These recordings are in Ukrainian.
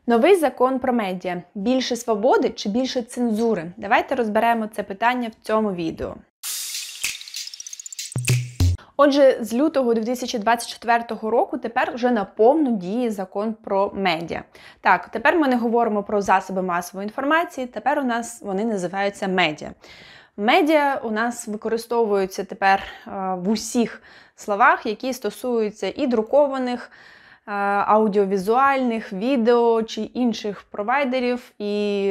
Новий закон про медіа. Більше свободи чи більше цензури? Давайте розберемо це питання в цьому відео. Отже, з лютого 2024 року тепер вже наповну діє закон про медіа. Так, тепер ми не говоримо про засоби масової інформації, тепер у нас вони називаються медіа. Медіа у нас використовуються тепер в усіх словах, які стосуються і друкованих, аудіовізуальних, відео чи інших провайдерів і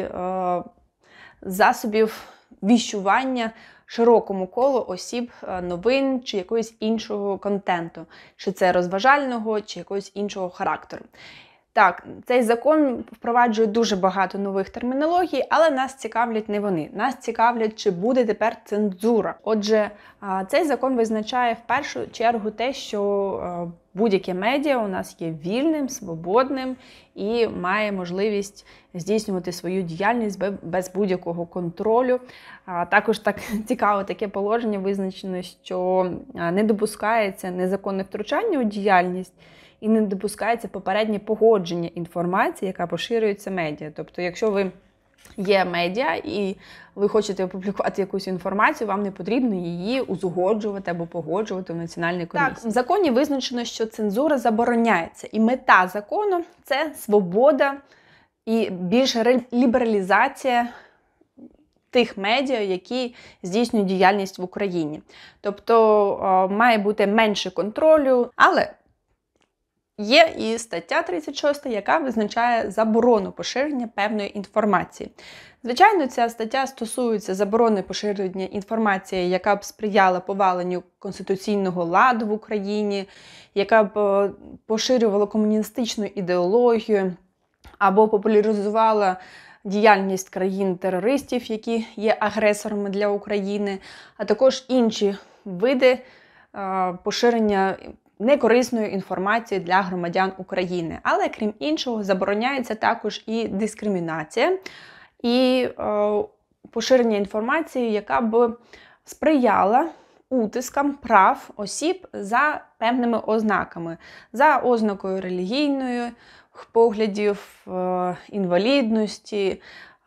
засобів віщування широкому колу осіб, новин чи якогось іншого контенту, чи це розважального, чи якогось іншого характеру. Так, цей закон впроваджує дуже багато нових термінологій, але нас цікавлять не вони. Нас цікавлять, чи буде тепер цензура. Отже, цей закон визначає в першу чергу те, що будь-яке медіа у нас є вільним, свободним і має можливість здійснювати свою діяльність без будь-якого контролю. Також так цікаве таке положення визначено, що не допускається незаконне втручання у діяльність і не допускається попереднє погодження інформації, яка поширюється медіа. Тобто, якщо ви є медіа і ви хочете опублікувати якусь інформацію, вам не потрібно її узгоджувати або погоджувати в Національній комісії. Так, в законі визначено, що цензура забороняється. І мета закону – це свобода і більша лібералізація тих медіа, які здійснюють діяльність в Україні. Тобто має бути менше контролю, але є і стаття 36, яка визначає заборону поширення певної інформації. Звичайно, ця стаття стосується заборони поширення інформації, яка б сприяла поваленню конституційного ладу в Україні, яка б поширювала комуністичну ідеологію або популяризувала діяльність країн-терористів, які є агресорами для України, а також інші види поширення некорисної інформації для громадян України. Але, крім іншого, забороняється також і дискримінація, і поширення інформації, яка б сприяла утискам прав осіб за певними ознаками. За ознакою релігійної поглядів, інвалідності,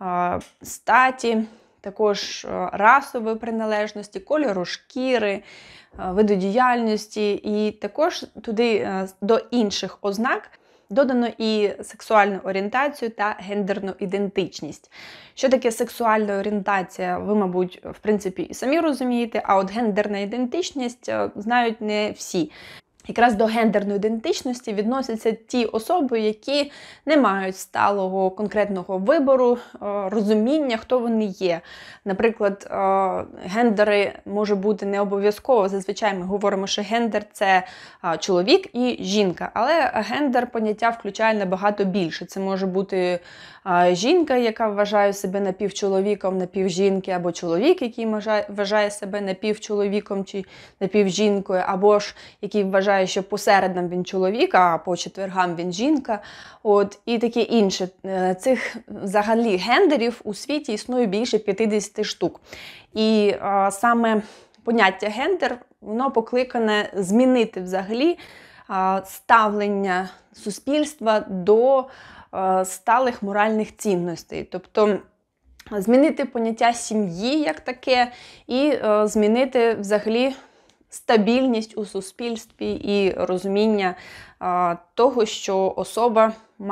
статі, також расової приналежності, кольору шкіри, виду діяльності, і також туди до інших ознак додано і сексуальну орієнтацію та гендерну ідентичність. Що таке сексуальна орієнтація, ви, мабуть, в принципі, і самі розумієте, а от гендерна ідентичність знають не всі. Якраз до гендерної ідентичності відносяться ті особи, які не мають сталого конкретного вибору, розуміння, хто вони є. Наприклад, гендери може бути не обов'язково. Зазвичай ми говоримо, що гендер – це чоловік і жінка. Але гендер поняття включає набагато більше. Це може бути жінка, яка вважає себе напівчоловіком, напівжінки, або чоловік, який вважає себе напівчоловіком чи напівжінкою, або ж який вважає, що посередньо він чоловік, а по четвергам він жінка. І таке інше. Цих взагалі гендерів у світі існує більше 50 штук. І саме поняття гендер, воно покликане змінити взагалі ставлення суспільства до сталих моральних цінностей. Тобто змінити поняття сім'ї як таке і змінити взагалі стабільність у суспільстві і розуміння того, що особа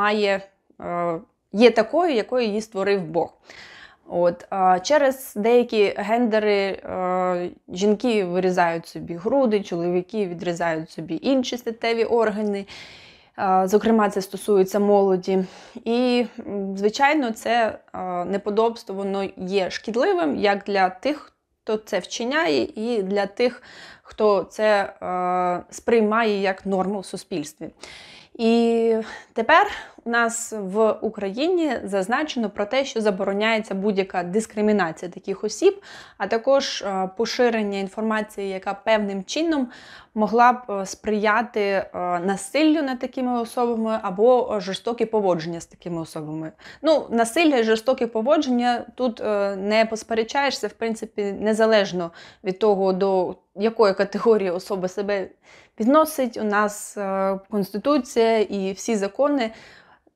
є такою, якою її створив Бог. Через деякі гендери жінки вирізають собі груди, чоловіки відрізають собі інші статеві органи. Зокрема, це стосується молоді. І, звичайно, це неподобство, воно є шкідливим як для тих, хто це вчиняє, і для тих, хто це сприймає як норму в суспільстві. І тепер у нас в Україні зазначено про те, що забороняється будь-яка дискримінація таких осіб, а також поширення інформації, яка певним чином могла б сприяти насиллю над такими особами або жорстоке поводження з такими особами. Насилля і жорстоке поводження тут не посперечаєшся, в принципі, незалежно від того, до якої категорії особа себе відносить. У нас Конституція і всі закони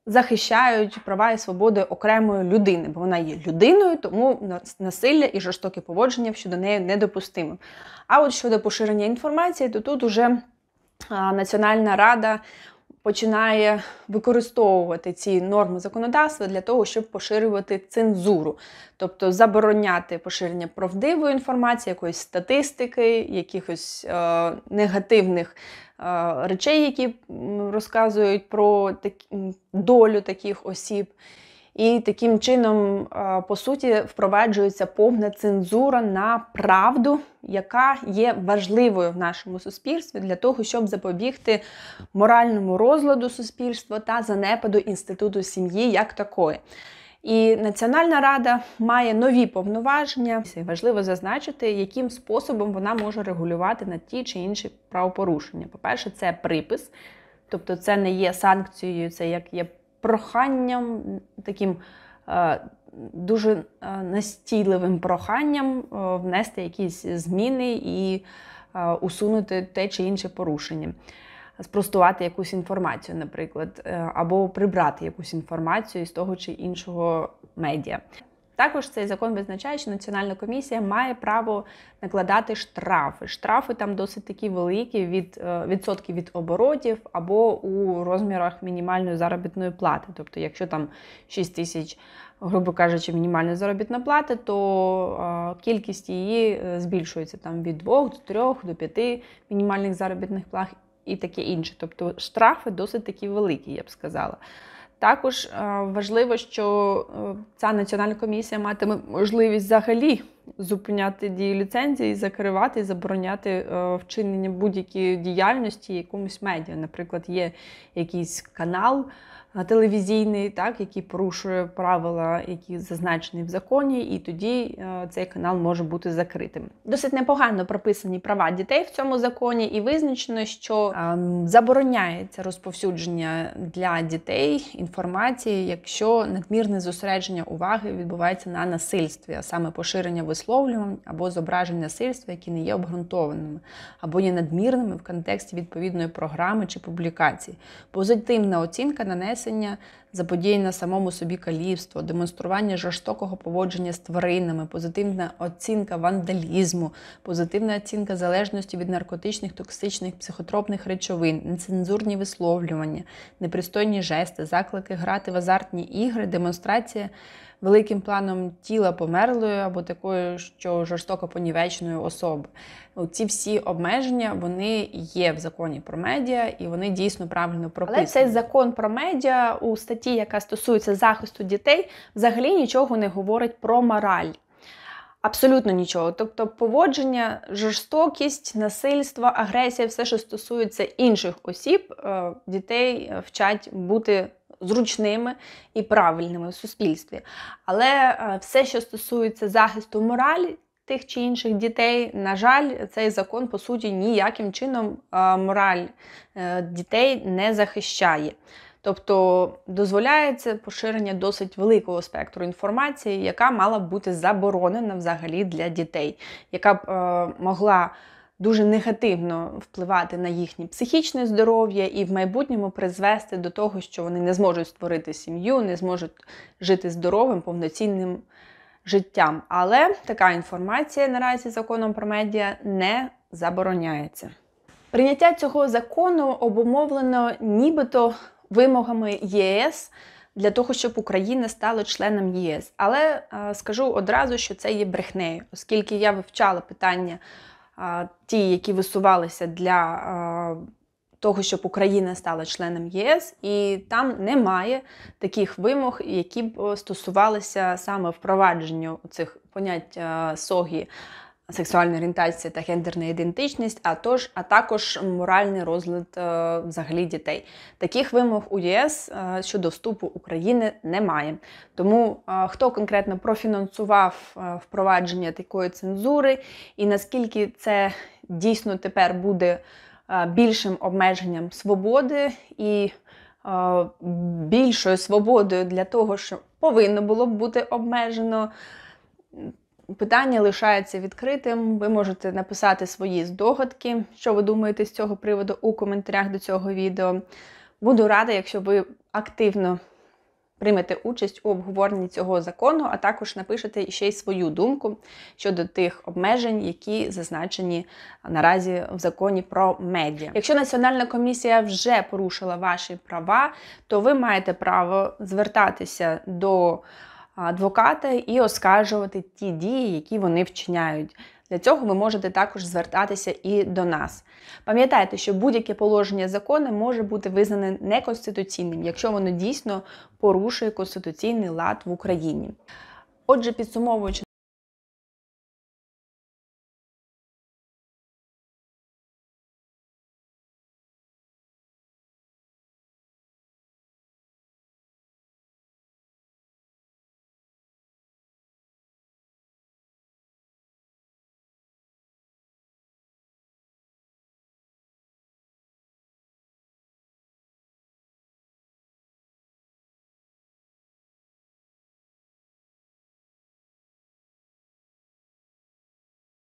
захищають права і свободи окремої людини, бо вона є людиною, тому насилля і жорстоке поводження щодо неї недопустимо. А от щодо поширення інформації, то тут уже Національна рада починає використовувати ці норми законодавства для того, щоб поширювати цензуру. Тобто забороняти поширення правдивої інформації, якоїсь статистики, якихось негативних речей, які розказують про долю таких осіб. І таким чином, по суті, впроваджується повна цензура на правду, яка є важливою в нашому суспільстві для того, щоб запобігти моральному розладу суспільства та занепаду інституту сім'ї як такої. І Національна рада має нові повноваження. Важливо зазначити, яким способом вона може регулювати на ті чи інші правопорушення. По-перше, це припис, тобто це не є санкцією, це як є проханням, таким дуже настійливим проханням внести якісь зміни і усунути те чи інше порушення. Спростувати якусь інформацію, наприклад, або прибрати якусь інформацію з того чи іншого медіа. Також цей закон визначає, що Національна комісія має право накладати штрафи. Штрафи там досить такі великі, відсотки від оборотів або у розмірах мінімальної заробітної плати. Тобто, якщо там 6 тисяч, грубо кажучи, мінімальної заробітної плати, то кількість її збільшується там від 2 до 3 до 5 мінімальних заробітних плат і таке інше. Тобто штрафи досить такі великі, я б сказала. Також важливо, що ця Національна комісія матиме можливість взагалі зупиняти дію ліцензії, закривати і забороняти вчинення будь-якої діяльності якомусь медіа. Наприклад, є якийсь канал телевізійний, так, який порушує правила, які зазначені в законі, і тоді цей канал може бути закритим. Досить непогано прописані права дітей в цьому законі, і визначено, що забороняється розповсюдження для дітей інформації, якщо надмірне зосередження уваги відбувається на насильстві, а саме поширення висловлювань або зображень насильства, які не є обґрунтованими, або є надмірними в контексті відповідної програми чи публікації. Позитивна оцінка нанесення заподіяння самому собі каліцтво, демонстрування жорстокого поводження з тваринами, позитивна оцінка вандалізму, позитивна оцінка залежності від наркотичних, токсичних, психотропних речовин, нецензурні висловлювання, непристойні жести, заклики грати в азартні ігри, демонстрація великим планом тіла померлої або такої, що жорстоко понівеченої особи. Ці всі обмеження, вони є в законі про медіа, і вони дійсно правильно прописані. Але цей закон про медіа у статті, яка стосується захисту дітей, взагалі нічого не говорить про мораль. Абсолютно нічого. Тобто поводження, жорстокість, насильство, агресія, все, що стосується інших осіб, дітей вчать бути зручними і правильними в суспільстві. Але все, що стосується захисту моралі тих чи інших дітей, на жаль, цей закон, по суті, ніяким чином мораль дітей не захищає. Тобто дозволяється поширення досить великого спектру інформації, яка мала б бути заборонена взагалі для дітей, яка б могла дуже негативно впливати на їхнє психічне здоров'я і в майбутньому призвести до того, що вони не зможуть створити сім'ю, не зможуть жити здоровим, повноцінним життям. Але така інформація наразі законом про медіа не забороняється. Прийняття цього закону обумовлено нібито вимогами ЄС для того, щоб Україна стала членом ЄС. Але скажу одразу, що це є брехнею, оскільки я вивчала питання ті, які висувалися для того, щоб Україна стала членом ЄС, і там немає таких вимог, які б стосувалися саме впровадження цих понять СОГІ, сексуальна орієнтація та гендерна ідентичність, а також моральний розлад взагалі дітей. Таких вимог у ЄС щодо вступу України немає. Тому хто конкретно профінансував впровадження такої цензури і наскільки це дійсно тепер буде більшим обмеженням свободи і більшою свободою для того, що повинно було б бути обмежено, питання лишається відкритим. Ви можете написати свої здогадки, що ви думаєте з цього приводу у коментарях до цього відео. Буду рада, якщо ви активно приймете участь у обговоренні цього закону, а також напишете ще й свою думку щодо тих обмежень, які зазначені наразі в законі про медіа. Якщо Національна комісія вже порушила ваші права, то ви маєте право звертатися до адвоката і оскаржувати ті дії, які вони вчиняють. Для цього ви можете також звертатися і до нас. Пам'ятайте, що будь-яке положення закону може бути визнане неконституційним, якщо воно дійсно порушує конституційний лад в Україні. Отже, підсумовуючи